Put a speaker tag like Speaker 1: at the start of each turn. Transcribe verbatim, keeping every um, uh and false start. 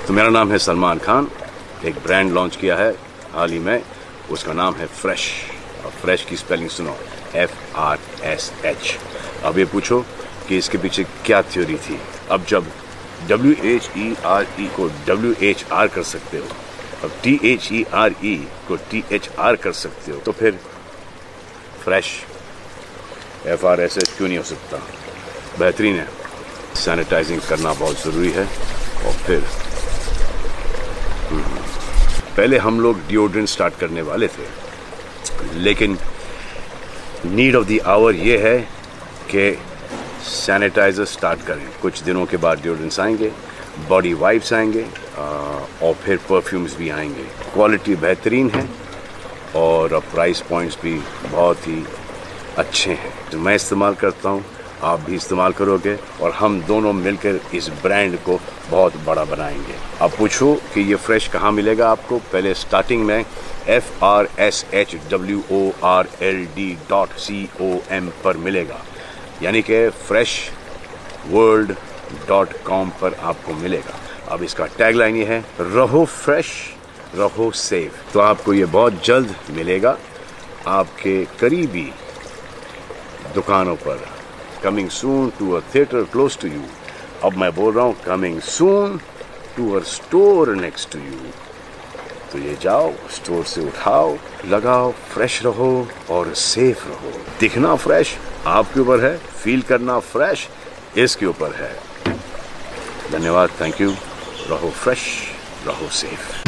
Speaker 1: तो मेरा नाम है सलमान खान। एक ब्रांड लॉन्च किया है हाल ही में, उसका नाम है फ्रेश। और फ्रेश की स्पेलिंग सुनो, एफ आर एस एच। अब ये पूछो कि इसके पीछे क्या थ्योरी थी। अब जब W H E R E को डब्ल्यू एच आर कर सकते हो, अब T H E R E को टी एच आर कर सकते हो, तो फिर fresh F R S H क्यों नहीं हो सकता? बेहतरीन है। सैनिटाइजिंग करना बहुत ज़रूरी है। और फिर पहले हम लोग डिओड्रेंट स्टार्ट करने वाले थे, लेकिन नीड ऑफ द आवर ये है कि सैनिटाइजर स्टार्ट करें। कुछ दिनों के बाद डिओड्रेंट्स आएंगे, बॉडी वाइप्स आएंगे और फिर परफ्यूम्स भी आएंगे। क्वालिटी बेहतरीन है और प्राइस पॉइंट्स भी बहुत ही अच्छे हैं। तो मैं इस्तेमाल करता हूँ, आप भी इस्तेमाल करोगे और हम दोनों मिलकर इस ब्रांड को बहुत बड़ा बनाएंगे। अब पूछो कि ये फ्रेश कहाँ मिलेगा आपको? पहले स्टार्टिंग में F R S H W O R L D dot C O M पर मिलेगा, यानी कि फ्रेश वर्ल्ड डॉट कॉम पर आपको मिलेगा। अब इसका टैगलाइन ये है, रहो फ्रेश रहो सेफ। तो आपको ये बहुत जल्द मिलेगा आपके करीबी दुकानों पर। Coming soon to a theatre close to you. अब मैं बोल रहा हूँ coming soon to a store next to you. तो ये जाओ, स्टोर से उठाओ, लगाओ, फ्रेश रहो और सेफ रहो। दिखना फ्रेश आपके ऊपर है, फील करना फ्रेश इसके ऊपर है। धन्यवाद, थैंक यू। रहो फ्रेश रहो सेफ।